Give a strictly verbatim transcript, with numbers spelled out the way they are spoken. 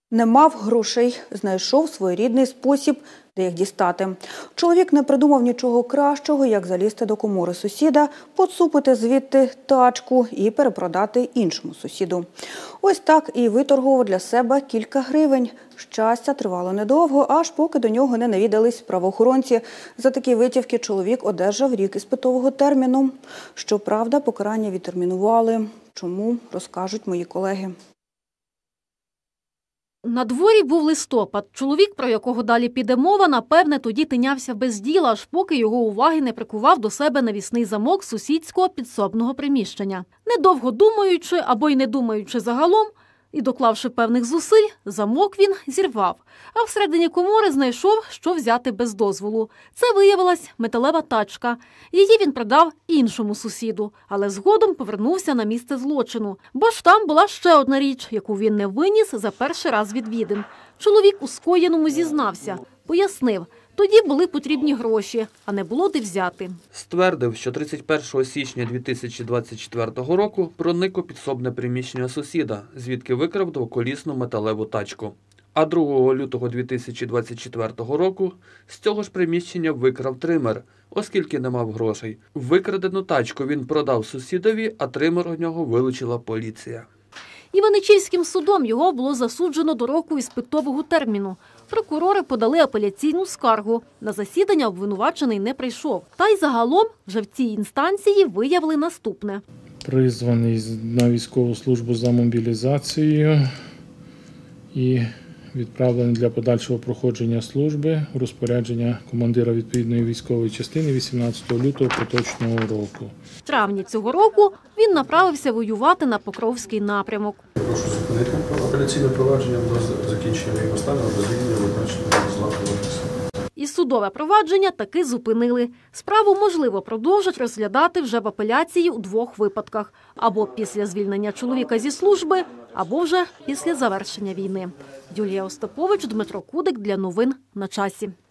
Не мав грошей, знайшов своєрідний спосіб, де їх дістати. Чоловік не придумав нічого кращого, як залізти до комори сусіда, поцупити звідти тачку і перепродати іншому сусіду. Ось так і виторгував для себе кілька гривень. Щастя тривало недовго, аж поки до нього не навідались правоохоронці. За такі витівки чоловік одержав рік іспитового терміну. Щоправда, покарання відтермінували. Чому, розкажуть мої колеги. На дворі був листопад. Чоловік, про якого далі піде мова, напевне, тоді тинявся без діла, аж поки його уваги не прикував до себе навісний замок сусідського підсобного приміщення. Недовго думаючи, або й не думаючи загалом, і доклавши певних зусиль, замок він зірвав. А всередині комори знайшов, що взяти без дозволу. Це виявилась металева тачка. Її він продав іншому сусіду, але згодом повернувся на місце злочину. Бо ж там була ще одна річ, яку він не виніс за перший раз відвідин. Чоловік у скоєному зізнався. Пояснив, тоді були потрібні гроші, а не було де взяти. Ствердив, що тридцять першого січня дві тисячі двадцять четвертого року проник у підсобне приміщення сусіда, звідки викрав двоколісну металеву тачку. А другого лютого дві тисячі двадцять четвертого року з цього ж приміщення викрав тример, оскільки не мав грошей. Викрадену тачку він продав сусідові, а тример у нього вилучила поліція. Іваничівським судом його було засуджено до року іспитового терміну. Прокурори подали апеляційну скаргу. На засідання обвинувачений не прийшов. Та й загалом вже в цій інстанції виявили наступне. Призваний на військову службу за мобілізацією і відправлений для подальшого проходження служби у розпорядження командира відповідної військової частини вісімнадцятого лютого поточного року. В травні цього року він направився воювати на Покровський напрямок. Прошу зупинити апеляційне провадження до закінчення його стану, до звільнення визначеного з лав офісу. І судове провадження таки зупинили. Справу, можливо, продовжать розглядати вже в апеляції у двох випадках. Або після звільнення чоловіка зі служби, або вже після завершення війни. Юлія Остапович, Дмитро Кудик для новин на часі.